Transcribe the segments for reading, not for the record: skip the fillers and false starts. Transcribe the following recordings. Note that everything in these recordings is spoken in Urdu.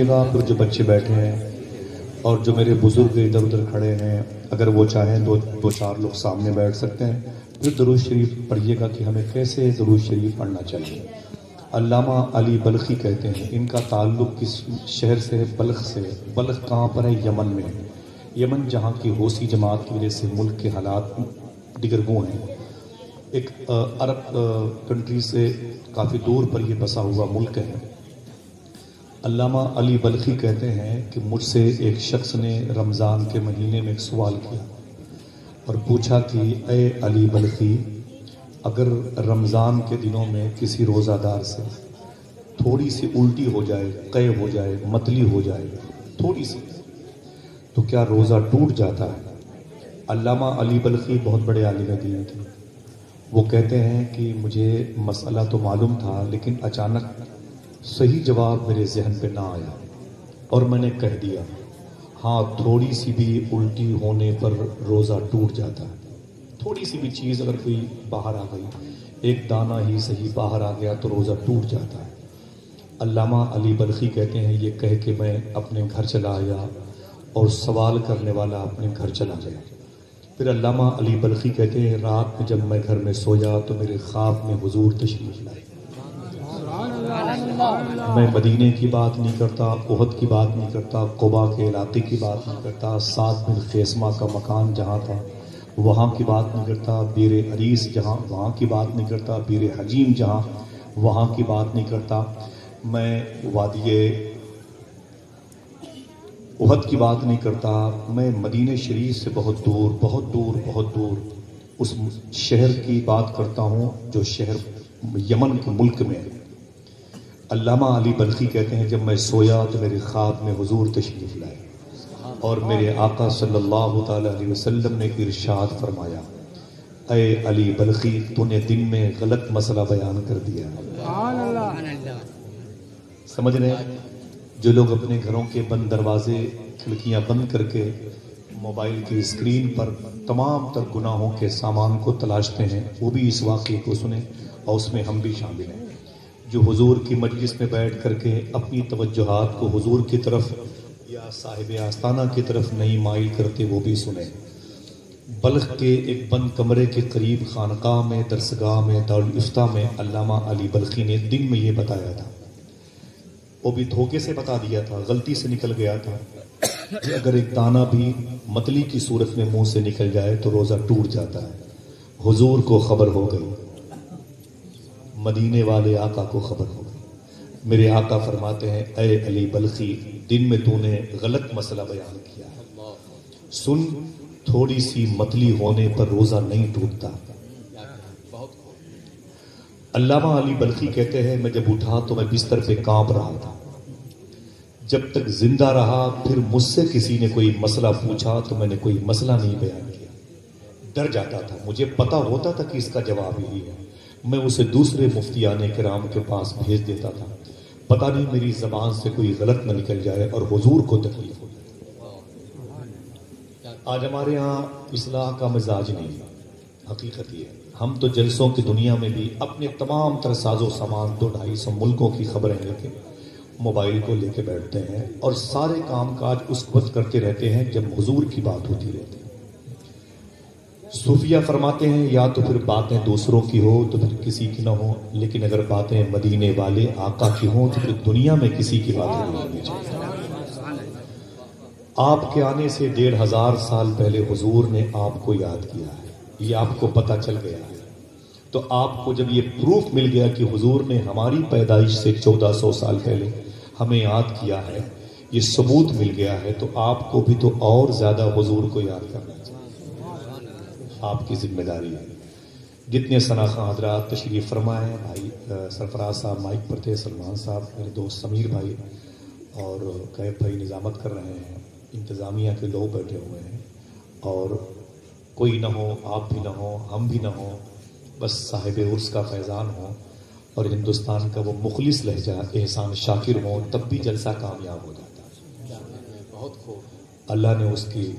کیجیے گا. پھر جو بچے بیٹھے ہیں اور جو میرے بزرگ ادھر ادھر کھڑے ہیں اگر وہ چاہیں دو چار لوگ سامنے بیٹھ سکتے ہیں. پھر درود شریف پڑھیے گا کہ ہمیں کیسے درود شریف پڑھنا چاہیے. علامہ علی بلخی کہتے ہیں ان کا تعلق کس شہر سے ہے؟ بلخ سے. بلخ کہاں پر ہے؟ یمن میں. یمن جہاں کی حوثی جماعت کی وجہ سے ملک کے حالات دگرگوں ہیں. ایک عرب کنٹری سے کافی دور پر یہ بسا ہوا ملک ہے. علامہ علی بلخی کہتے ہیں کہ مجھ سے ایک شخص نے رمضان کے مہینے میں ایک سوال کیا اور پوچھا کہ اے علی بلخی، اگر رمضان کے دنوں میں کسی روزہ دار سے تھوڑی سی الٹی ہو جائے، قے ہو جائے، متلی ہو جائے تھوڑی سی، تو کیا روزہ ٹوٹ جاتا ہے؟ علامہ علی بلخی بہت بڑے عالم دین تھے. وہ کہتے ہیں کہ مجھے مسئلہ تو معلوم تھا لیکن اچانک صحیح جواب میرے ذہن پہ نہ آیا اور میں نے کہہ دیا ہاں تھوڑی سی بھی الٹی ہونے پر روزہ ٹوٹ جاتا ہے. تھوڑی سی بھی چیز اگر کوئی باہر آ گئی، ایک دانہ ہی صحیح باہر آ گیا تو روزہ ٹوٹ جاتا ہے. علامہ علی بلخی کہتے ہیں یہ کہہ کے میں اپنے گھر چلا آیا اور سوال کرنے والا اپنے گھر چلا گیا. پھر علامہ علی بلخی کہتے ہیں رات میں جب میں گھر میں سویا تو میرے خواب میں حضور تشریف لائے. میں مدینے کی بات نہیں کرتا، احد کی بات نہیں کرتا، قبا کے علاقے کی بات نہیں کرتا، سعد بن خیثمہ کا مکان جہاں تھا وہاں کی بات نہیں کرتا، بیر عریس جہاں وہاں کی بات نہیں کرتا، بیر حجیم جہاں وہاں کی بات نہیں کرتا، میں وادی احد کی بات نہیں کرتا. میں مدینہ شریف سے بہت دور بہت دور بہت دور اس شہر کی بات کرتا ہوں جو شہر یمن کے ملک میں ہے. علامہ علی بلخی کہتے ہیں جب میں سویا تو میرے خواب میں حضور تشریف لائے اور میرے آقا صلی اللہ تعالی علیہ وسلم نے ارشاد فرمایا اے علی بلخی تو نے دن میں غلط مسئلہ بیان کر دیا. سمجھ رہے ہیں؟ جو لوگ اپنے گھروں کے بند دروازے کھڑکیاں بند کر کے موبائل کی اسکرین پر تمام تر گناہوں کے سامان کو تلاشتے ہیں وہ بھی اس واقعے کو سنیں اور اس میں ہم بھی شامل ہیں. جو حضور کی مجلس میں بیٹھ کر کے اپنی توجہات کو حضور کی طرف یا صاحب آستانہ کی طرف نہیں مائل کرتے وہ بھی سنیں. بلخ کے ایک بند کمرے کے قریب خانقاہ میں درسگاہ میں دارالفتہ میں علامہ علی بلخی نے دن میں یہ بتایا تھا. وہ بھی دھوکے سے بتا دیا تھا، غلطی سے نکل گیا تھا کہ اگر ایک دانہ بھی متلی کی صورت میں منہ سے نکل جائے تو روزہ ٹوٹ جاتا ہے. حضور کو خبر ہو گئی، مدینے والے آقا کو خبر ہو گئی. میرے آقا فرماتے ہیں اے علی بلخی دن میں تو نے غلط مسئلہ بیان کیا ہے، سن تھوڑی سی متلی ہونے پر روزہ نہیں ٹوٹتا. علامہ علی بلخی کہتے ہیں میں جب اٹھا تو میں بستر پہ کانپ رہا تھا. جب تک زندہ رہا پھر مجھ سے کسی نے کوئی مسئلہ پوچھا تو میں نے کوئی مسئلہ نہیں بیان کیا. ڈر جاتا تھا، مجھے پتا ہوتا تھا کہ اس کا جواب یہی ہے. میں اسے دوسرے مفتیان کرام کے پاس بھیج دیتا تھا، پتہ نہیں میری زبان سے کوئی غلط نہ نکل جائے اور حضور کو تکلیف ہو جائے. آج ہمارے ہاں اصلاح کا مزاج نہیں ہے. حقیقت یہ ہے ہم تو جلسوں کی دنیا میں بھی اپنے تمام تر ساز و سامان 200-250 ملکوں کی خبریں لے کے موبائل کو لے کے بیٹھتے ہیں اور سارے کام کاج اس وقت کرتے رہتے ہیں جب حضور کی بات ہوتی رہتی ہے. صوفیہ فرماتے ہیں یا تو پھر باتیں دوسروں کی ہو تو پھر کسی کی نہ ہو، لیکن اگر باتیں مدینے والے آقا کی ہوں تو پھر دنیا میں کسی کی باتیں نہیں ہونی چاہیے. آپ کے آنے سے 1500 سال پہلے حضور نے آپ کو یاد کیا ہے، یہ آپ کو پتہ چل گیا ہے. تو آپ کو جب یہ پروف مل گیا کہ حضور نے ہماری پیدائش سے 1400 سال پہلے ہمیں یاد کیا ہے، یہ ثبوت مل گیا ہے، تو آپ کو بھی تو اور زیادہ حضور کو یاد کرنا چاہیے. آپ کی ذمہ داری ہے. جتنے ثناخواں حضرات تشریف فرمائے ہیں، بھائی سرفراز صاحب مائک پر تھے، سلمان صاحب، میرے دوست سمیر بھائی اور قیب بھائی نظامت کر رہے ہیں، انتظامیہ کے لوگ بیٹھے ہوئے ہیں، اور کوئی نہ ہو، آپ بھی نہ ہو، ہم بھی نہ ہو، بس صاحب عرس کا فیضان ہو اور ہندوستان کا وہ مخلص لہجہ احسان شاکر ہو، تب بھی جلسہ کامیاب ہو جاتا ہے. بہت خوب اللہ نے اس کی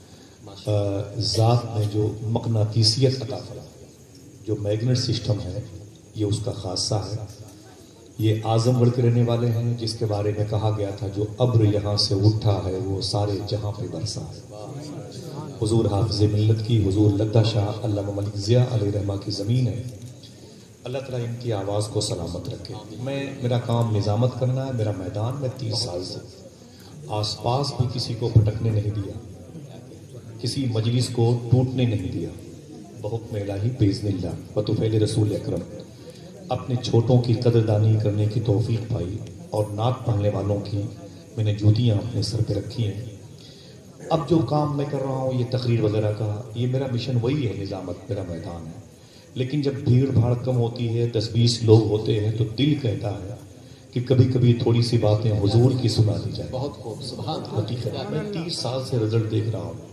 ذات میں جو مقناطیسیت عطا فرمائی، جو میگنیٹ سسٹم ہے، یہ اس کا خاصہ ہے. یہ اعظم گڑھ کے رہنے والے ہیں جس کے بارے میں کہا گیا تھا جو ابر یہاں سے اٹھا ہے وہ سارے جہاں پہ برسا ہے۔ حضور حافظ ملت کی حضور لدہ شاہ علامہ ملک ضیاء علیہ رحمہ کی زمین ہے، اللہ تعالیٰ ان کی آواز کو سلامت رکھے۔ میرا کام نظامت کرنا ہے، میرا میدان میں 30 سال سے آس پاس بھی کسی کو بھٹکنے نہیں دیا، کسی مجلس کو ٹوٹنے نہیں دیا، بحکم الہی باذن اللہ بطفیل رسول اکرم اپنے چھوٹوں کی قدردانی کرنے کی توفیق پائی، اور نعت پڑھنے والوں کی میں نے جوتیاں اپنے سر پہ رکھی ہیں۔ اب جو کام میں کر رہا ہوں یہ تقریر وغیرہ کا، یہ میرا مشن وہی ہے، نظامت میرا میدان ہے، لیکن جب بھیڑ بھاڑ کم ہوتی ہے 10-20 لوگ ہوتے ہیں تو دل کہتا ہے کہ کبھی کبھی تھوڑی سی باتیں حضور کی سنا دی جائے۔ بہت خوب، سبحان اللہ۔ میں 30 سال سے رزلٹ دیکھ رہا ہوں۔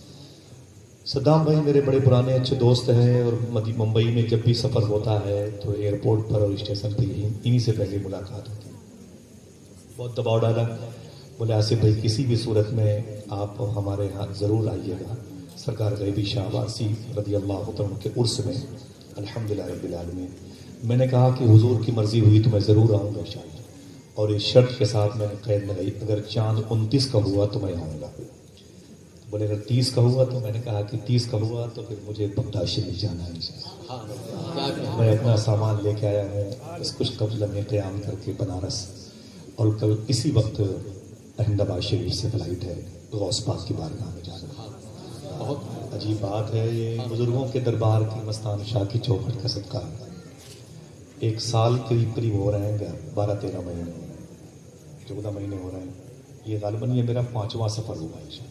صدام بھائی میرے بڑے پرانے اچھے دوست ہیں، اور ممبئی میں جب بھی سفر ہوتا ہے تو ایئرپورٹ پر اور اسٹیشن پہ انہی سے پہلے ملاقات ہوتی ہے۔ بہت دباؤ ڈالا، بولے آصف بھائی کسی بھی صورت میں آپ ہمارے یہاں ضرور آئیے گا، سرکار غیبی شاہ عباسی رضی اللہ عنہ کے عرس میں الحمدللہ رب العالمین۔ میں نے کہا کہ حضور کی مرضی ہوئی تو میں ضرور آؤں گا انشاءاللہ، اور اس شرط کے ساتھ میں نے قید لگائی اگر چاند 29 کا ہوا تو میں آؤں گا۔ بولے اگر 30 کا ہوا تو میں نے کہا کہ 30 کا ہوا تو پھر مجھے بغداد شریف جانا ہے۔ میں اپنا سامان لے کے آیا ہوں، بس کچھ قبل میں قیام کر کے بنارس، اور کل اسی وقت احمد آباد شریف سے فلائٹ ہے، غوث پاک کی بارگاہ میں جانا۔ بہت عجیب بات ہے، یہ بزرگوں کے دربار کی مستان شاہ کی چوکھٹ کا صدقہ ہے۔ 1 سال قریب ہو رہے ہیں، 12-13 مہینے 14 مہینے ہو رہے ہیں۔ یہ غالباً یہ میرا 5واں سفر ہوا ہے،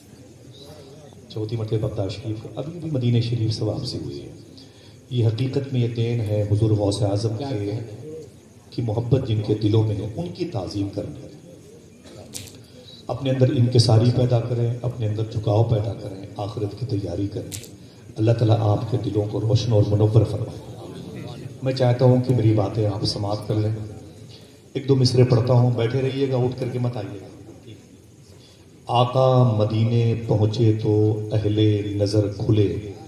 چوتھی مرتبہ بغداد شریف، ابھی بھی مدینہ شریف سے واپسی ہوئی ہے۔ یہ حقیقت میں یہ دین ہے حضور غوث اعظم کی محبت جن کے دلوں میں ہے، ان کی تعظیم کرنا، اپنے اندر انکساری پیدا کریں، اپنے اندر جھکاؤ پیدا کریں، آخرت کی تیاری کریں۔ اللہ تعالیٰ آپ کے دلوں کو روشن اور منور فرمائے۔ میں چاہتا ہوں کہ میری باتیں آپ سماعت کر لیں، 1-2 مصرے پڑھتا ہوں، بیٹھے رہیے گا، اٹھ کر کے مت آئیے گا۔ آقا مدینے پہنچے تو اہل نظر کھلے،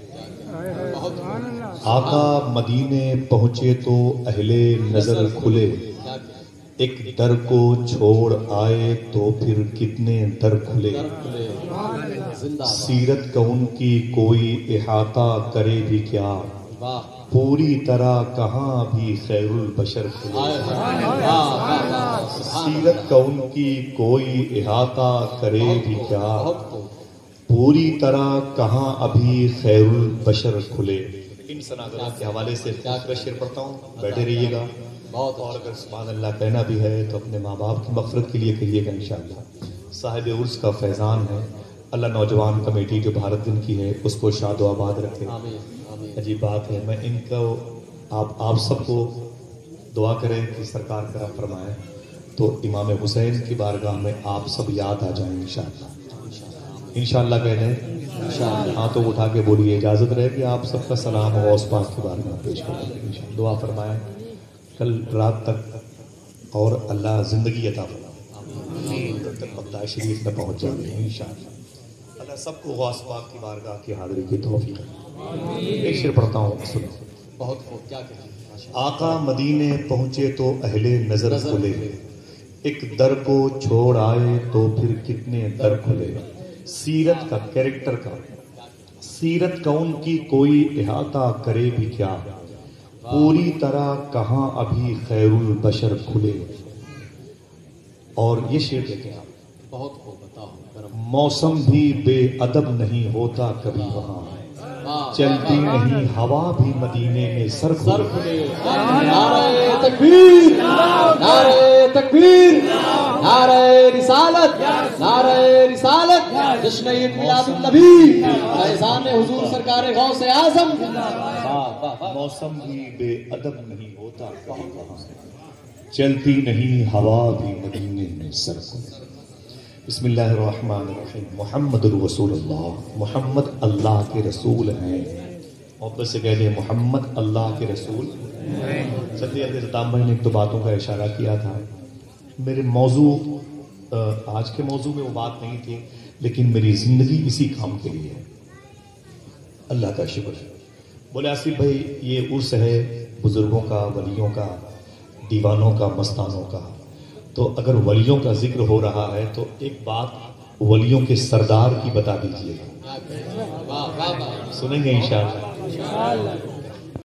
آقا مدینے پہنچے تو اہل نظر کھلے، ایک در کو چھوڑ آئے تو پھر کتنے در کھلے، سیرت کا ان کی کوئی احاطہ کرے بھی کیا، پوری طرح کہاں بھی خیر البشر کھلے، سیرت کا ان کی کوئی احاطہ کرے بھی کیا، پوری طرح کہاں ابھی خیر البشر کھلے۔ ان سناگرات کے حوالے سے شعر پڑھتا ہوں، بیٹھے رہیے گا، اور اگر سبحان اللہ کہنا بھی ہے تو اپنے ماں باپ کی مغفرت کے لیے کہیے گا انشاءاللہ۔ صاحب عرس کا فیضان ہے، اللہ نوجوان کمیٹی جو بھارت دن کی ہے اس کو شاد و آباد رکھے۔ عجیب بات ہے، میں ان کو آپ سب کو دعا کریں کہ سرکار کرم فرمائے تو امام حسین کی بارگاہ میں آپ سب یاد آ جائیں انشاءاللہ۔ انشاءاللہ کہہ دیں، ہاتھوں اٹھا کے بولیے، اجازت رہے کہ آپ سب کا سلام ہو غوث پاک کی بارگاہ پیش کریں، دعا فرمائیں کل رات تک، اور اللہ زندگی عطا فرمائے تب تک بغداد شریف میں پہنچ جائیں گے انشاءاللہ۔ اللہ سب کو غوث پاک کی بارگاہ کی حاضری کی توفیق دے۔ ایک شعر پڑھتا ہوں، سنو۔ بہت خوب، کیا کہتے ہیں؟ آقا مدینے پہنچے تو اہل نظر کھلے، ایک در کو چھوڑ آئے تو پھر کتنے در کھلے، سیرت کا، کیریکٹر کا، سیرت کا ان کی کوئی احاطہ کرے بھی کیا، پوری طرح کہاں ابھی خیر البشر کھلے۔ اور یہ شعر دیکھیں آپ، بہت خوب، بتاؤ۔ موسم بھی بے ادب نہیں ہوتا کبھی وہاں، چلتی نہیں ہوا بھی مدینے میں سر کھلے۔ نعرہ تکبیر، نعرہ تکبیر، نعرہ رسالت، نعرہ رسالت، جشن عید میلاد النبی، فیضان حضور سرکار غوث اعظم۔ موسم بھی بے ادب نہیں ہوتا کبھی وہاں، چلتی نہیں ہوا بھی مدینے میں سر کھلے۔ بسم اللہ الرحمن الرحیم۔ محمد رسول اللہ، محمد اللہ کے رسول ہیں، محبت سے کہہ دیں محمد اللہ کے رسول۔ صدیق اختتام بھائی نے 1-2 باتوں کا اشارہ کیا تھا، میرے موضوع آج کے موضوع میں وہ بات نہیں تھی، لیکن میری زندگی اسی کام کے لیے ہے، اللہ کا شکر ہے۔ بولے آصف بھائی یہ عرس ہے بزرگوں کا، ولیوں کا، دیوانوں کا مستانوں کا. تو اگر ولیوں کا ذکر ہو رہا ہے تو ایک بات ولیوں کے سردار کی بتا دیجیے. سنیں گے انشاءاللہ.